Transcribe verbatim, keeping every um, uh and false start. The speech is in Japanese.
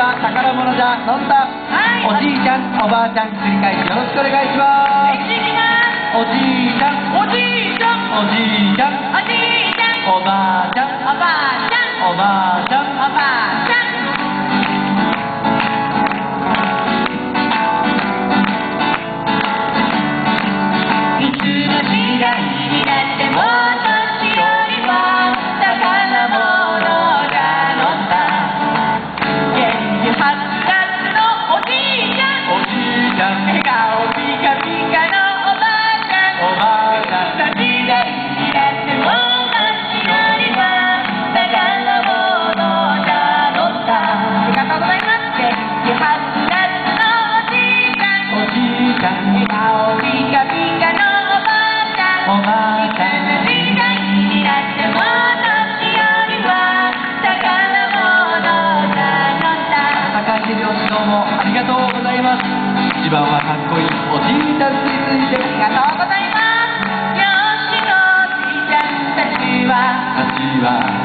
宝物じゃ乗った、はい、おじいちゃんおばあちゃん繰り返しよろしくお願いします。おじいちゃんおじいちゃんおじいちゃんおじいちゃんおばあちゃんおばあちゃんおばあちゃんおばあちゃん。いつの時代になっても年寄りは宝物が乗った元気はつらつのおじいちゃんおじいちゃん笑顔ピカピカのおばあちゃんおばあちゃんの時代になっても年寄りは宝物が乗ったありがとうございます元気はつらつのおじいちゃんおじいちゃん笑顔ピカピカのおばあちゃんの時代になっても年寄りは宝物が乗った高橋漁師どうもありがとうございます。一番はかっこいいおじいちゃんについてありがとうございます。漁師のおじいちゃんたちはたちは